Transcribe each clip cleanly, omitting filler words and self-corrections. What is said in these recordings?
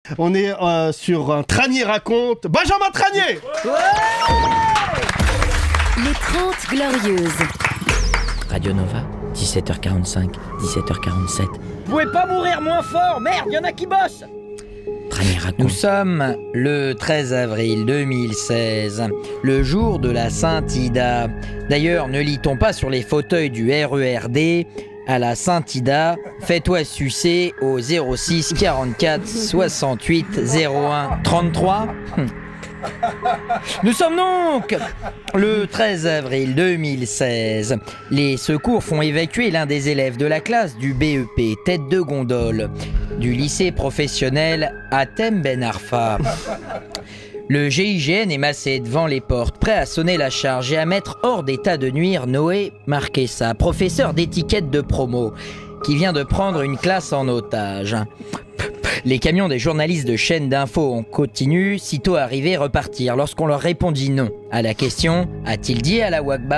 On est sur un Tranier raconte. Benjamin Tranier. Les 30 Glorieuses. Radio Nova, 17h45, 17h47. Vous pouvez pas mourir moins fort, merde, y'en a qui bossent. Tranier raconte. Nous sommes le 13 avril 2016, le jour de la Sainte-Ida. D'ailleurs, ne lit-on pas sur les fauteuils du RERD à la Sainte-Ida, fais-toi sucer au 06 44 68 01 33. Nous sommes donc le 13 avril 2016. Les secours font évacuer l'un des élèves de la classe du BEP tête de gondole du lycée professionnel Hatem Ben Arfa. Le GIGN est massé devant les portes, prêt à sonner la charge et à mettre hors d'état de nuire Noé Marquessa, professeur d'étiquette de promo, qui vient de prendre une classe en otage. Les camions des journalistes de chaînes d'infos en continu, sitôt arrivés, repartirent lorsqu'on leur répondit non à la question « A-t-il dit à la Wakbar ?»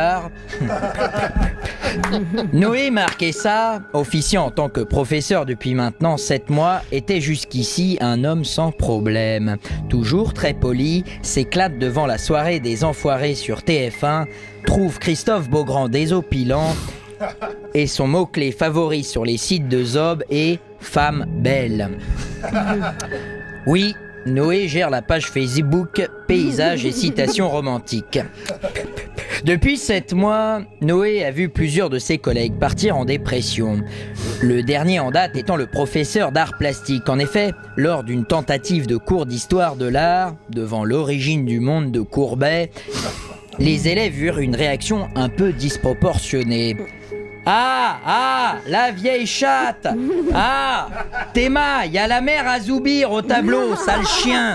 Noé Marquessa, officiant en tant que professeur depuis maintenant 7 mois, était jusqu'ici un homme sans problème. Toujours très poli, s'éclate devant la soirée des enfoirés sur TF1, trouve Christophe Beaugrand désopilant et son mot-clé favori sur les sites de Zob est « femme belle ». Oui, Noé gère la page Facebook « Paysages et citations romantiques ». Depuis 7 mois, Noé a vu plusieurs de ses collègues partir en dépression. Le dernier en date étant le professeur d'art plastique. En effet, lors d'une tentative de cours d'histoire de l'art, devant l'origine du monde de Courbet, les élèves eurent une réaction un peu disproportionnée. Ah, la vieille chatte. Ah, Théma, il y a la mère à Zoubir au tableau, sale chien.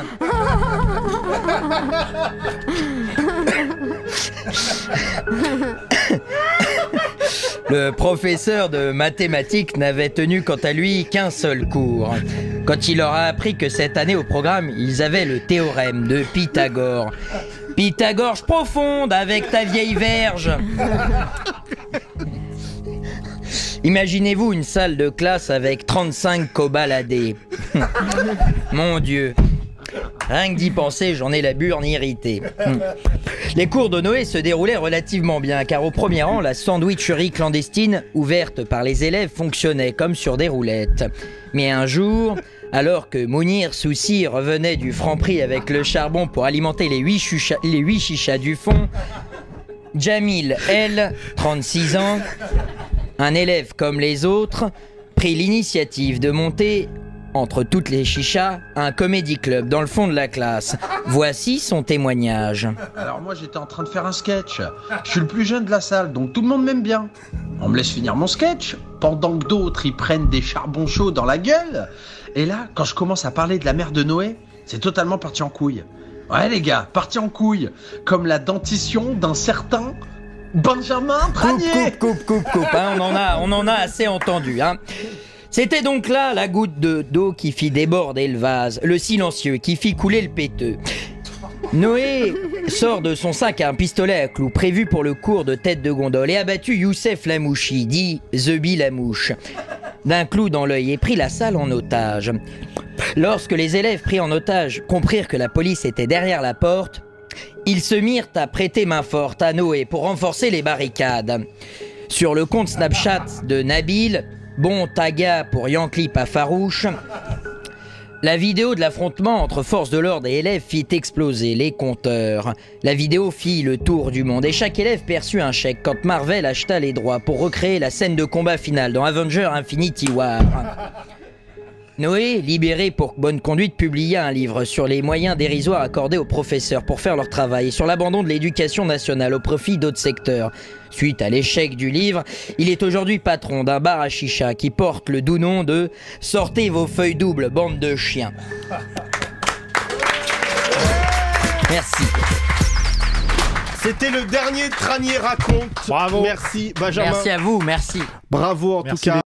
Le professeur de mathématiques n'avait tenu quant à lui qu'un seul cours. Quand il leur a appris que cette année au programme, ils avaient le théorème de Pythagore. Pythagore profonde avec ta vieille verge. Imaginez-vous une salle de classe avec 35 cobaladés. Mon Dieu. Rien que d'y penser, j'en ai la burne irritée. Les cours de Noé se déroulaient relativement bien, car au premier rang, la sandwicherie clandestine, ouverte par les élèves, fonctionnait comme sur des roulettes. Mais un jour, alors que Mounir Soussi revenait du Franprix avec le charbon pour alimenter les 8 chichas du fond, Jamil, elle, 36 ans, un élève comme les autres, prit l'initiative de monter, entre toutes les chichas, un comédie club dans le fond de la classe. Voici son témoignage. Alors moi j'étais en train de faire un sketch. Je suis le plus jeune de la salle, donc tout le monde m'aime bien. On me laisse finir mon sketch, pendant que d'autres y prennent des charbons chauds dans la gueule. Et là, quand je commence à parler de la mère de Noé, c'est totalement parti en couille. Ouais les gars, parti en couille. Comme la dentition d'un certain Benjamin Tranier. Coupe, hein, on en a assez entendu, hein. C'était donc là la goutte d'eau qui fit déborder le vase, le silencieux qui fit couler le péteux. Noé sort de son sac un pistolet à clous prévu pour le cours de tête de gondole et a battu Youssef Lamouchi, dit Zebi Lamouche, d'un clou dans l'œil et prit la salle en otage. Lorsque les élèves pris en otage comprirent que la police était derrière la porte, ils se mirent à prêter main forte à Noé pour renforcer les barricades. Sur le compte Snapchat de Nabil, bon taga pour Yanclip à Farouche, la vidéo de l'affrontement entre forces de l'ordre et élèves fit exploser les compteurs. La vidéo fit le tour du monde et chaque élève perçut un chèque quand Marvel acheta les droits pour recréer la scène de combat finale dans Avengers Infinity War. Noé, libéré pour bonne conduite, publia un livre sur les moyens dérisoires accordés aux professeurs pour faire leur travail et sur l'abandon de l'éducation nationale au profit d'autres secteurs. Suite à l'échec du livre, il est aujourd'hui patron d'un bar à chicha qui porte le doux nom de « Sortez vos feuilles doubles, bande de chiens ». Merci. C'était le dernier Tranier raconte. Bravo. Merci Benjamin. Merci à vous, merci. Bravo en tout cas.